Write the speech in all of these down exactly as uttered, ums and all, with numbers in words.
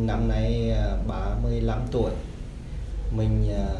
Mình năm nay ba mươi lăm tuổi. Mình uh,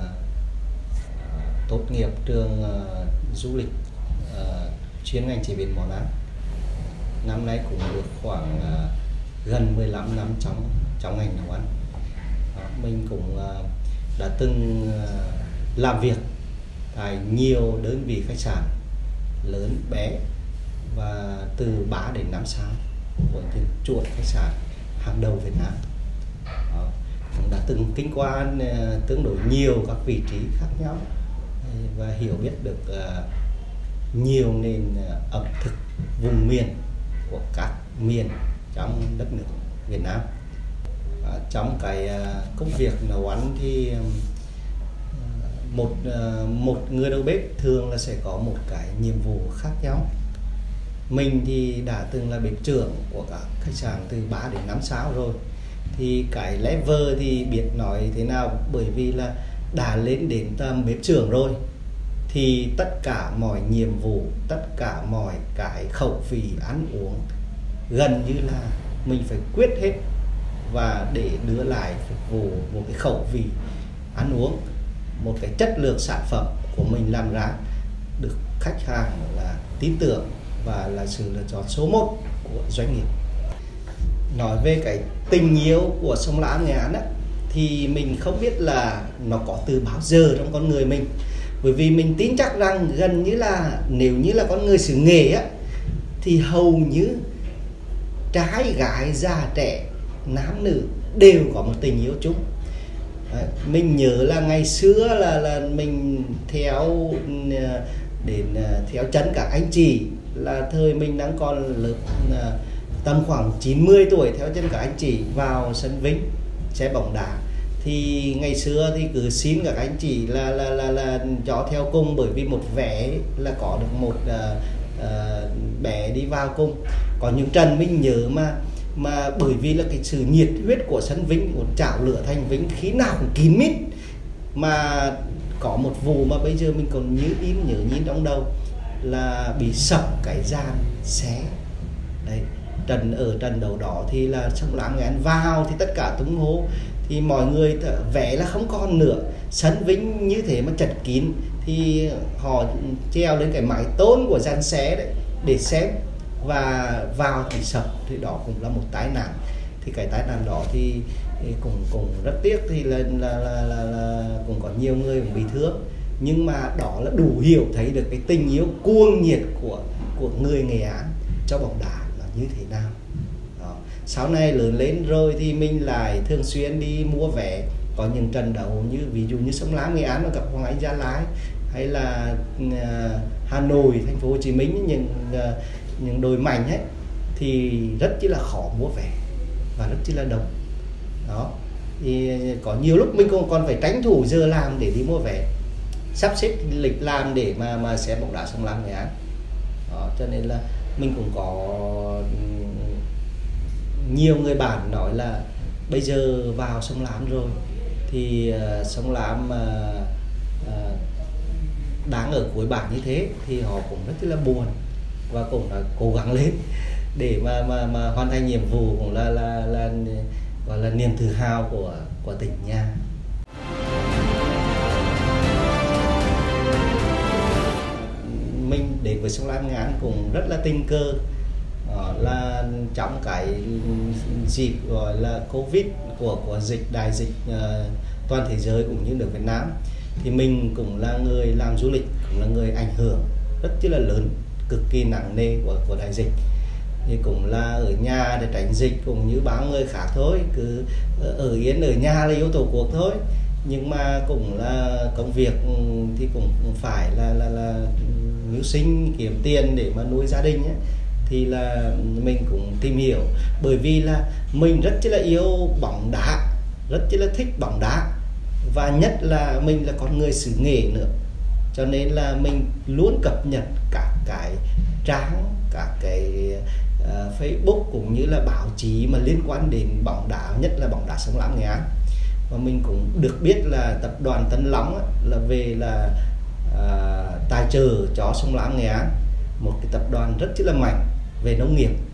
tốt nghiệp trường uh, du lịch uh, chuyên ngành chế biến món ăn. Năm nay cũng được khoảng uh, gần mười lăm năm trong trong ngành nấu ăn. Đó, mình cũng uh, đã từng uh, làm việc tại nhiều đơn vị khách sạn lớn bé và từ ba đến năm sao của những chuỗi khách sạn hàng đầu Việt Nam. Đó, cũng đã từng kinh qua uh, tương đối nhiều các vị trí khác nhau và hiểu biết được uh, nhiều nền uh, ẩm thực vùng miền của các miền trong đất nước Việt Nam. Uh, trong cái uh, công việc nấu ăn thì um, một uh, một người đầu bếp thường là sẽ có một cái nhiệm vụ khác nhau. Mình thì đã từng là bếp trưởng của các khách sạn từ ba đến năm sao rồi, thì cái level thì biết nói thế nào, bởi vì là đã lên đến tầm bếp trưởng rồi thì tất cả mọi nhiệm vụ, tất cả mọi cái khẩu vị ăn uống gần như là mình phải quyết hết, và để đưa lại phục vụ một cái khẩu vị ăn uống, một cái chất lượng sản phẩm của mình làm ra được khách hàng là tin tưởng và là sự lựa chọn số một của doanh nghiệp. Nói về cái tình yêu của sông Lam Nghệ An á, thì mình không biết là nó có từ bao giờ trong con người mình, bởi vì mình tin chắc rằng gần như là nếu như là con người xứ Nghệ á, thì hầu như trai gái già trẻ nam nữ đều có một tình yêu chung. Đấy, mình nhớ là ngày xưa là là mình theo đến theo chân các anh chị, là thời mình đang còn lớp tầm khoảng chín mươi tuổi, theo chân các anh chị vào sân Vinh xe bóng đá. Thì ngày xưa thì cứ xin các anh chị là là là là cho theo cùng, bởi vì một vé là có được một uh, uh, bé đi vào cùng. Có những trận mình nhớ mà mà bởi vì là cái sự nhiệt huyết của sân Vinh, một chảo lửa thành Vinh khi nào cũng kín mít. Mà có một vụ mà bây giờ mình còn nhớ in nhớ nhìn trong đầu là bị sập cái gian xé. Đấy, trận ở trận đầu đó thì là sông Lam Nghệ An vào thì tất cả tung hô, thì mọi người vẽ là không còn nữa. Sân Vinh như thế mà chật kín thì họ treo lên cái mái tôn của gian xé đấy để xem, và vào thì sập, thì đó cũng là một tai nạn. Thì cái tai nạn đó thì, thì cũng cũng rất tiếc, thì là là, là là là cũng có nhiều người cũng bị thương, nhưng mà đó là đủ hiểu thấy được cái tình yêu cuồng nhiệt của của người Nghệ An cho bóng đá là như thế nào. Đó. Sau này lớn lên rồi thì mình lại thường xuyên đi mua vé, có những trận đấu như ví dụ như sông Lam Nghệ An gặp Hoàng Anh Gia Lai, hay là uh, Hà Nội, thành phố Hồ Chí Minh, những uh, những đội mạnh ấy, thì rất chỉ là khó mua vé và rất chỉ là đông. Đó, thì có nhiều lúc mình cũng còn phải tranh thủ giờ làm để đi mua vé, sắp xếp lịch làm để mà mà xem bóng đá sông Lam Nghệ An. Đó, cho nên là mình cũng có nhiều người bạn nói là bây giờ vào sông Lam rồi thì uh, sông Lam uh, uh, đang ở cuối bảng như thế, thì họ cũng rất là buồn và cũng đã cố gắng lên để mà mà mà hoàn thành nhiệm vụ, cũng là là là gọi là niềm tự hào của của tỉnh nhà. Mình đến với sông Lam Nghệ An cũng rất là tình cờ. Đó là trong cái dịp gọi là Covid của của dịch đại dịch uh, toàn thế giới cũng như nước Việt Nam, thì mình cũng là người làm du lịch, cũng là người ảnh hưởng rất là lớn, cực kỳ nặng nề của của đại dịch. Thì cũng là ở nhà để tránh dịch cũng như bao người khác thôi, cứ ở yên ở nhà là yêu tổ quốc thôi. Nhưng mà cũng là công việc thì cũng phải là là là mưu sinh kiếm tiền để mà nuôi gia đình ấy. Thì là mình cũng tìm hiểu, bởi vì là mình rất là yêu bóng đá, rất là thích bóng đá, và nhất là mình là con người xứ Nghệ nữa, cho nên là mình luôn cập nhật các cái trang, các cái uh, Facebook cũng như là báo chí mà liên quan đến bóng đá, nhất là bóng đá sông Lam Nghệ An. Và mình cũng được biết là tập đoàn Tân Long á, là về là uh, tài trợ cho sông Lam Nghệ An, một cái tập đoàn rất là mạnh về nông nghiệp.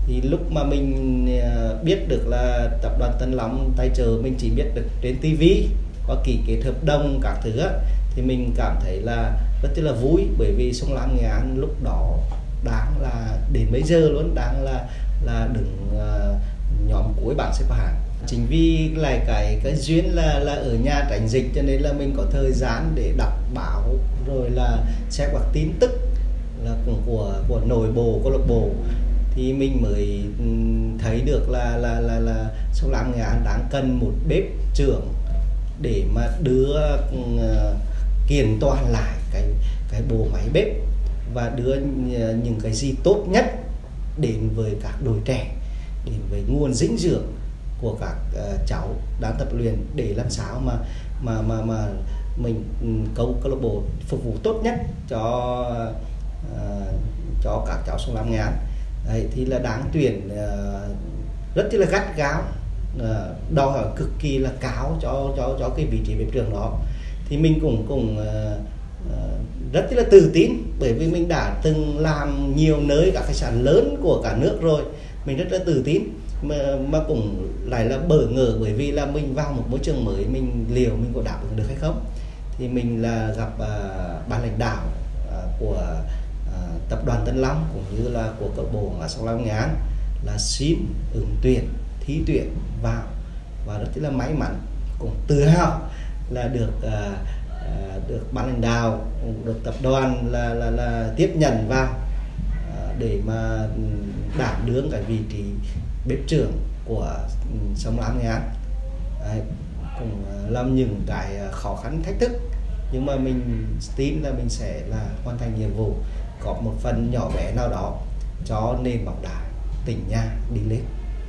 Thì lúc mà mình biết được là tập đoàn Tân Long tài trợ, mình chỉ biết được trên ti vi qua ký kết hợp đồng các thứ á, thì mình cảm thấy là rất là vui, bởi vì Sông Lam Nghệ An lúc đó đang là đến bây giờ luôn đang là là đứng uh, nhóm cuối bảng xếp hạng. Chính vì lại cái cái duyên là là ở nhà tránh dịch, cho nên là mình có thời gian để đọc báo rồi là xem các tin tức là của của nội bộ câu lạc bộ, thì mình mới thấy được là là là là Sông Lam Nghệ An đang cần một bếp trưởng để mà đưa uh, kiện toàn lại cái cái bộ máy bếp và đưa những cái gì tốt nhất đến với các đội trẻ, đến với nguồn dinh dưỡng của các uh, cháu đang tập luyện, để làm sao mà mà mà mà mình câu câu lạc bộ phục vụ tốt nhất cho uh, cho các cháu Sông Lam Nghệ An. Đấy, thì là đáng tuyển uh, rất là gắt gao, uh, đòi hỏi cực kỳ là cao cho cho cho cái vị trí bếp trưởng đó. Thì mình cũng cũng uh, uh, rất là tự tin, bởi vì mình đã từng làm nhiều nơi các khách sạn lớn của cả nước rồi, mình rất là tự tin, mà, mà cũng lại là bỡ ngỡ, bởi vì là mình vào một môi trường mới, mình liệu mình có đáp ứng được hay không. Thì mình là gặp uh, ban lãnh đạo uh, của uh, tập đoàn Tân Long cũng như là của câu lạc bộ ở Sông Lam Nghệ An là xin ứng tuyển, thi tuyển vào, và rất là may mắn, cũng tự hào là được uh, uh, được ban lãnh đạo, được tập đoàn là là là tiếp nhận vào uh, để mà đảm đương cái vị trí bếp trưởng của Sông Lam Nghệ An. Đấy, cũng uh, làm những cái khó khăn thách thức, nhưng mà mình tin là mình sẽ là hoàn thành nhiệm vụ, có một phần nhỏ bé nào đó cho nền bóng đá tỉnh nhà đi lên.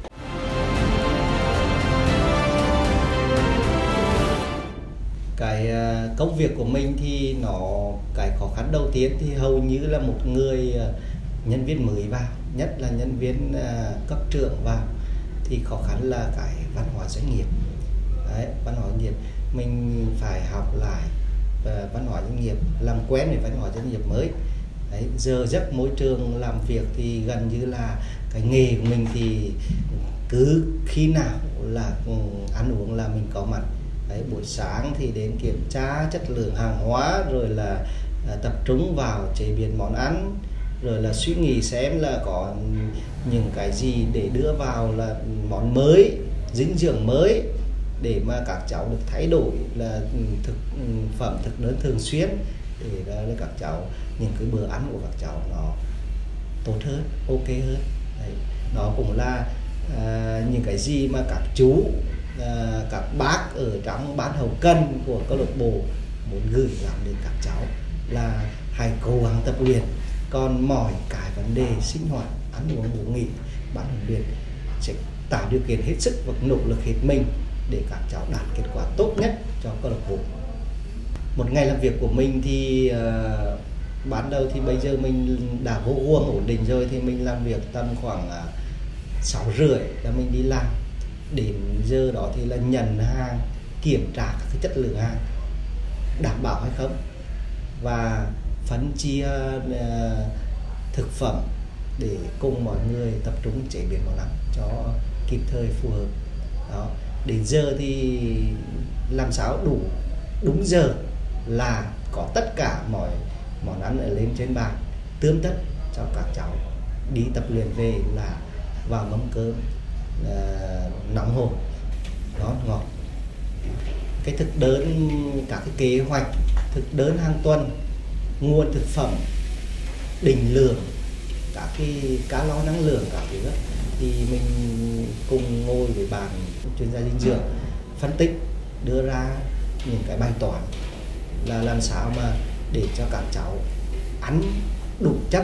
Cái công việc của mình thì nó, cái khó khăn đầu tiên thì hầu như là một người nhân viên mới vào, nhất là nhân viên cấp trưởng vào, thì khó khăn là cái văn hóa doanh nghiệp. Đấy, văn hóa doanh nghiệp mình phải học lại văn hóa doanh nghiệp, làm quen với văn hóa doanh nghiệp mới. Đấy, giờ giấc môi trường làm việc thì gần như là cái nghề của mình thì cứ khi nào là ăn uống là mình có mặt. Đấy, buổi sáng thì đến kiểm tra chất lượng hàng hóa, rồi là à, tập trung vào chế biến món ăn, rồi là suy nghĩ xem là có những cái gì để đưa vào là món mới, dinh dưỡng mới, để mà các cháu được thay đổi là thực phẩm thực đơn thường xuyên, để là các cháu những cái bữa ăn của các cháu nó tốt hơn, ok hơn. Đấy, đó cũng là à, những cái gì mà các chú, à, các bác ở trong ban hậu cần của câu lạc bộ muốn gửi gắm đến các cháu là hãy cố gắng tập luyện, còn mọi cái vấn đề sinh hoạt, ăn uống, ngủ nghỉ, ban huấn luyện sẽ tạo điều kiện hết sức và nỗ lực hết mình để các cháu đạt kết quả tốt nhất cho câu lạc bộ. Một ngày làm việc của mình thì uh, ban đầu thì bây giờ mình đã vô guồng ổn định rồi, thì mình làm việc tầm khoảng uh, sáu rưỡi là mình đi làm, đến giờ đó thì là nhận hàng, kiểm tra các cái chất lượng hàng đảm bảo hay không, và phân chia uh, thực phẩm để cùng mọi người tập trung chế biến món ăn cho kịp thời, phù hợp. Đó, đến giờ thì làm sao đủ đúng giờ là có tất cả mọi món ăn ở lên trên bàn tươm tất cho các cháu đi tập luyện về là vào mâm cơm uh, nóng hổi, đó, ngọt. Cái thực đơn, các cái kế hoạch thực đơn hàng tuần, nguồn thực phẩm, định lượng, các cái calo năng lượng, các thứ đó, thì mình cùng ngồi với bạn chuyên gia dinh dưỡng phân tích, đưa ra những cái bài toán là làm sao mà để cho các cháu ăn đủ chất,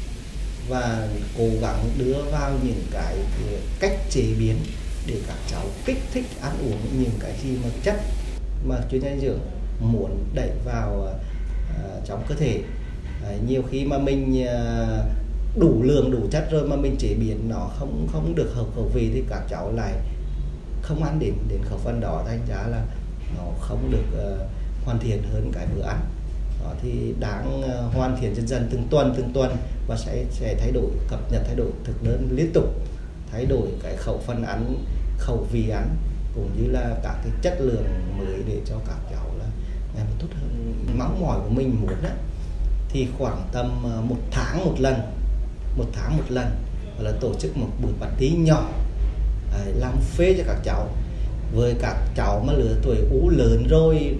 và cố gắng đưa vào những cái cách chế biến để các cháu kích thích ăn uống những cái gì mà chất mà chuyên gia dinh dưỡng muốn đẩy vào uh, trong cơ thể. Uh, nhiều khi mà mình uh, đủ lượng đủ chất rồi mà mình chế biến nó không không được hợp khẩu vị thì các cháu lại không ăn đến đến khẩu phần đó, thành ra là nó không được uh, hoàn thiện hơn cái bữa ăn. Đó, đó thì đáng hoàn thiện dần dần từng tuần từng tuần, và sẽ sẽ thay đổi, cập nhật thay đổi thực đơn liên tục, thay đổi cái khẩu phần ăn, khẩu vị ăn, cũng như là các cái chất lượng mới để cho các cháu là ngày một tốt hơn. Mong mỏi của mình muốn á, thì khoảng tầm một tháng một lần, một tháng một lần là tổ chức một buổi party nhỏ, đấy, làm phê cho các cháu. Với các cháu mà lứa tuổi ú lớn rồi,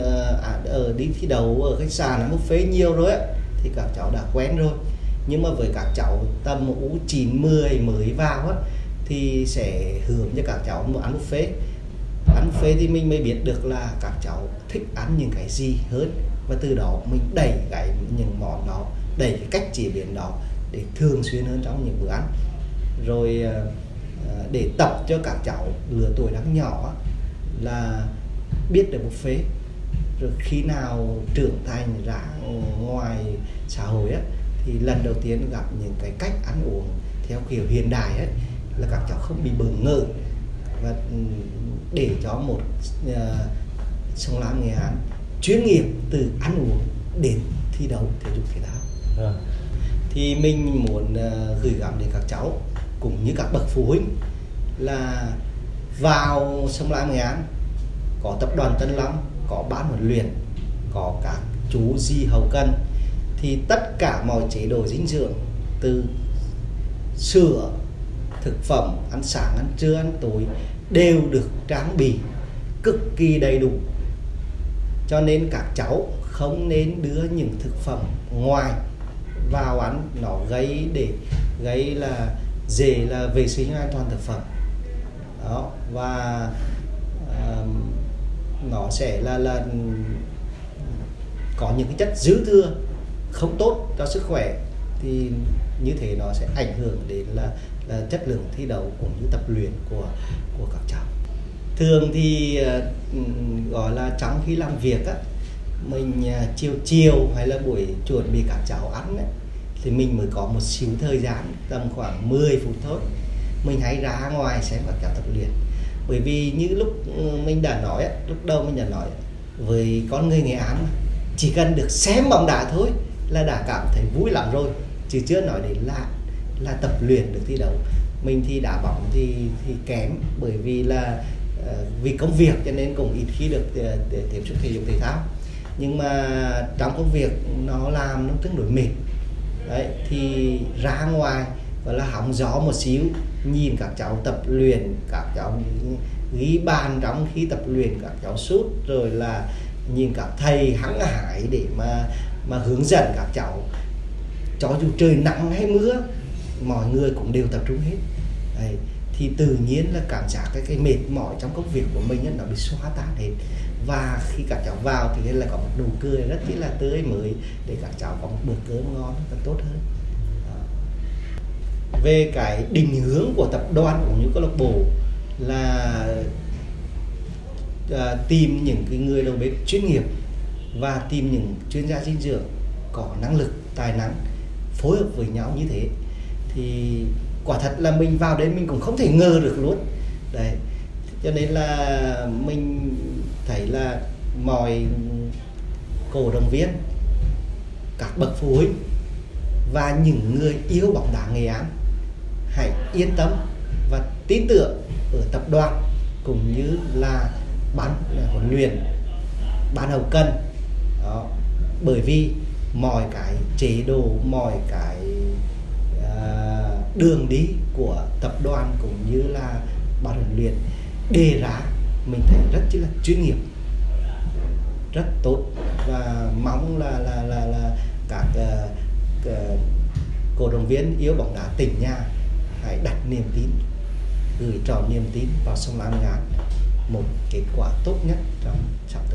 ở đi thi đấu ở khách sạn là buffet nhiều rồi á, thì các cháu đã quen rồi. Nhưng mà với các cháu tầm ú chín mười mới vào á, thì sẽ hướng cho các cháu một ăn buffet. Ăn buffet thì mình mới biết được là các cháu thích ăn những cái gì hơn, và từ đó mình đẩy cái những món đó, đẩy cái cách chế biến đó để thường xuyên hơn trong những bữa ăn. Rồi để tập cho các cháu lứa tuổi đang nhỏ là biết được buffet, rồi khi nào trưởng thành ra ngoài xã hội á, thì lần đầu tiên gặp những cái cách ăn uống theo kiểu hiện đại ấy, là các cháu không bị bỡ ngỡ, và để cho một uh, Sông Lam Nghệ An chuyên nghiệp từ ăn uống đến thi đấu thể dục thể thao. À. Thì mình muốn uh, gửi gắm đến các cháu cũng như các bậc phụ huynh là vào Sông Lam Nghệ An có tập đoàn Tân Long, có ban huấn luyện, có các chú di hậu cần, thì tất cả mọi chế độ dinh dưỡng từ sữa, thực phẩm, ăn sáng, ăn trưa, ăn tối đều được trang bị cực kỳ đầy đủ. Cho nên các cháu không nên đưa những thực phẩm ngoài vào ăn, nó gây để gây là dễ là vệ sinh an toàn thực phẩm đó, và uh, nó sẽ là là có những cái chất dư thừa không tốt cho sức khỏe, thì như thế nó sẽ ảnh hưởng đến là, là chất lượng thi đấu cũng như tập luyện của của các cháu. Thường thì uh, gọi là trong khi làm việc á, mình uh, chiều chiều hay là buổi chuẩn bị các cháu ăn ấy, thì mình mới có một xíu thời gian tầm khoảng mười phút thôi, mình hãy ra ngoài xem các cháu tập luyện. Bởi vì như lúc mình đã nói, lúc đầu mình đã nói, với con người Nghệ An chỉ cần được xem bóng đá thôi là đã cảm thấy vui lắm rồi, chứ chưa nói đến là là tập luyện được thi đấu. Mình thì đá bóng thì thì kém, bởi vì là uh, vì công việc cho nên cũng ít khi được uh, tiếp xúc thể dục thể thao. Nhưng mà trong công việc nó làm nó tương đối mệt đấy, thì ra ngoài và là hóng gió một xíu, nhìn các cháu tập luyện, các cháu ghi bàn trong khi tập luyện, các cháu sút, rồi là nhìn các thầy hăng hải để mà mà hướng dẫn các cháu, cho dù trời nắng hay mưa mọi người cũng đều tập trung hết đấy, thì tự nhiên là cảm giác cái, cái mệt mỏi trong công việc của mình ấy, nó bị xóa tan hết. Và khi các cháu vào thì là có một nụ cười rất là tươi mới để các cháu có một bữa cơm ngon và tốt hơn. Đó. Về cái định hướng của tập đoàn cũng như câu lạc bộ là uh, tìm những cái người đầu bếp chuyên nghiệp và tìm những chuyên gia dinh dưỡng có năng lực, tài năng phối hợp với nhau như thế, thì quả thật là mình vào đấy mình cũng không thể ngờ được luôn đấy. Cho nên là mình thấy là mọi cổ động viên, các bậc phụ huynh và những người yêu bóng đá Nghệ An hãy yên tâm và tin tưởng ở tập đoàn cũng như là ban huấn luyện, ban hậu cần đó, bởi vì mọi cái chế độ, mọi cái uh, đường đi của tập đoàn cũng như là ban huấn luyện đề ra mình thấy rất chỉ là chuyên nghiệp, rất tốt, và mong là là là, là các uh, uh, cổ động viên yêu bóng đá tỉnh nhà hãy đặt niềm tin, gửi trọn niềm tin vào Sông Lam Nghệ An một kết quả tốt nhất trong sắp tới.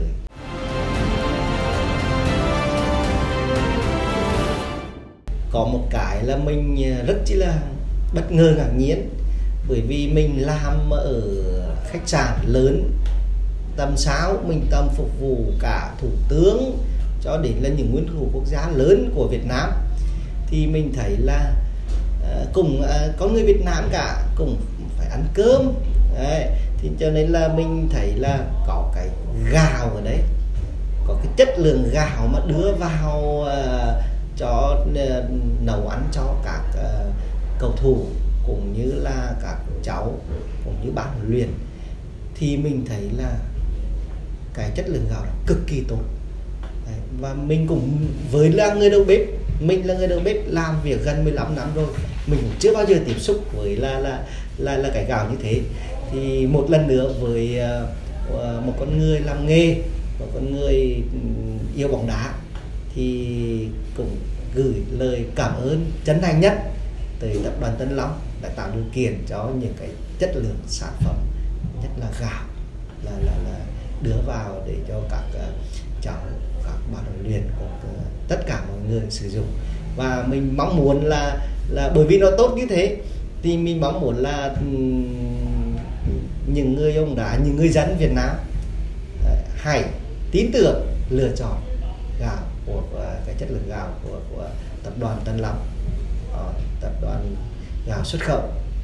Có một cái là mình rất chỉ là bất ngờ ngạc nhiên, bởi vì mình làm ở khách sạn lớn tầm sáu, mình tầm phục vụ cả thủ tướng cho đến là những nguyên thủ quốc gia lớn của Việt Nam, thì mình thấy là uh, cùng uh, có người Việt Nam cả cũng phải ăn cơm đấy. Thì cho nên là mình thấy là có cái gạo ở đấy, có cái chất lượng gạo mà đưa vào uh, cho uh, nấu ăn cho các uh, cầu thủ cũng như là các cháu cũng như ban huấn luyện, thì mình thấy là cái chất lượng gạo cực kỳ tốt. Đấy, và mình cũng với là người đầu bếp, mình là người đầu bếp làm việc gần mười lăm năm rồi, mình cũng chưa bao giờ tiếp xúc với là là là là cái gạo như thế. Thì một lần nữa với uh, một con người làm nghề, một con người yêu bóng đá, thì cũng gửi lời cảm ơn chân thành nhất tới tập đoàn Tân Long đã tạo điều kiện cho những cái chất lượng sản phẩm, nhất là gạo là là là đưa vào để cho các uh, cháu, các ban huấn luyện, của uh, tất cả mọi người sử dụng. Và mình mong muốn là là bởi vì nó tốt như thế thì mình mong muốn là um, những người ông đá, những người dân Việt Nam uh, hãy tin tưởng lựa chọn gạo của, của cái chất lượng gạo của, của tập đoàn Tân Long, uh, tập đoàn gạo xuất khẩu.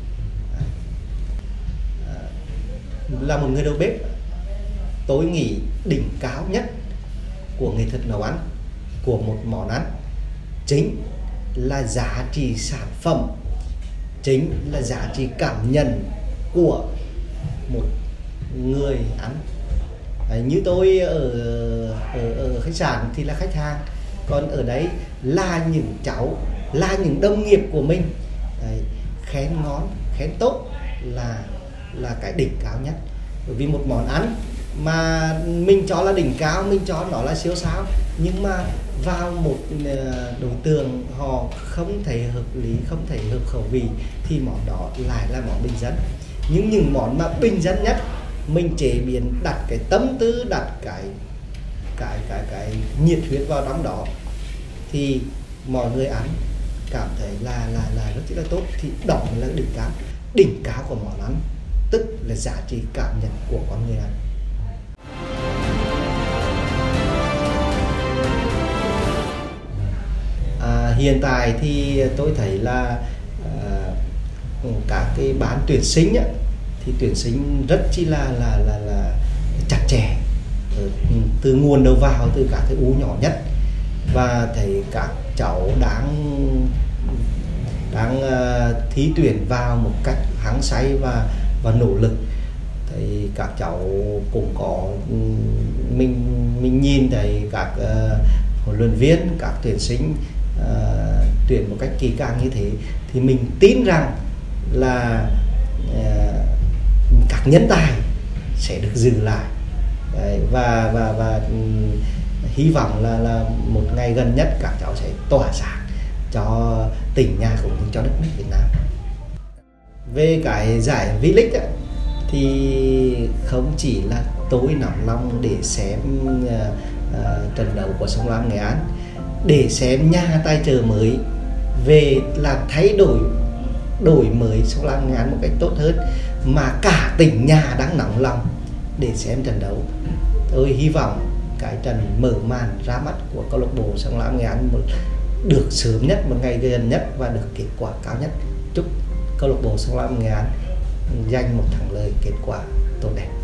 Uh, là một người đầu bếp, tôi nghĩ đỉnh cao nhất của nghệ thuật nấu ăn, của một món ăn chính là giá trị sản phẩm, chính là giá trị cảm nhận của một người ăn. Đấy, như tôi ở, ở, ở khách sạn thì là khách hàng, còn ở đấy là những cháu, là những đồng nghiệp của mình. Đấy, khen ngon, khen tốt là là cái đỉnh cao nhất. Bởi vì một món ăn mà mình cho là đỉnh cao, mình cho nó là siêu sao, nhưng mà vào một đối tượng họ không thể hợp lý, không thể hợp khẩu vị, thì món đó lại là món bình dân. Nhưng những món mà bình dân nhất, mình chế biến, đặt cái tâm tư, đặt cái cái cái cái nhiệt huyết vào trong đó, thì mọi người ăn cảm thấy là là là rất là tốt, thì đó là đỉnh cao. Đỉnh cao của món ăn tức là giá trị cảm nhận của con người ăn. À, hiện tại thì tôi thấy là à, các cái bán tuyển sinh á, thì tuyển sinh rất chi là là là, là chặt chẽ, từ nguồn đầu vào, từ các cái u nhỏ nhất, và thấy các cháu đang đang uh, thi tuyển vào một cách hăng say và và nỗ lực. Thì các cháu cũng có, mình mình nhìn thấy các uh, huấn luyện viên, các tuyển sinh uh, tuyển một cách kỹ càng như thế, thì mình tin rằng là uh, các nhân tài sẽ được giữ lại. Đấy, và và và um, hy vọng là là một ngày gần nhất các cháu sẽ tỏa sáng cho tỉnh nhà cũng như cho đất nước Việt Nam. Về cái giải V-League ấy, thì không chỉ là tôi nóng lòng để xem uh, uh, trận đấu của Sông Lam Nghệ An, để xem nhà tài trợ mới về là thay đổi đổi mới Sông Lam Nghệ An một cách tốt hơn, mà cả tỉnh nhà đang nóng lòng để xem trận đấu. Tôi hy vọng cái trận mở màn ra mắt của câu lạc bộ Sông Lam Nghệ An một được sớm nhất, một ngày gần nhất, và được kết quả cao nhất. Chúc câu lạc bộ Sông Lam Nghệ An giành một thắng lợi, kết quả tốt đẹp.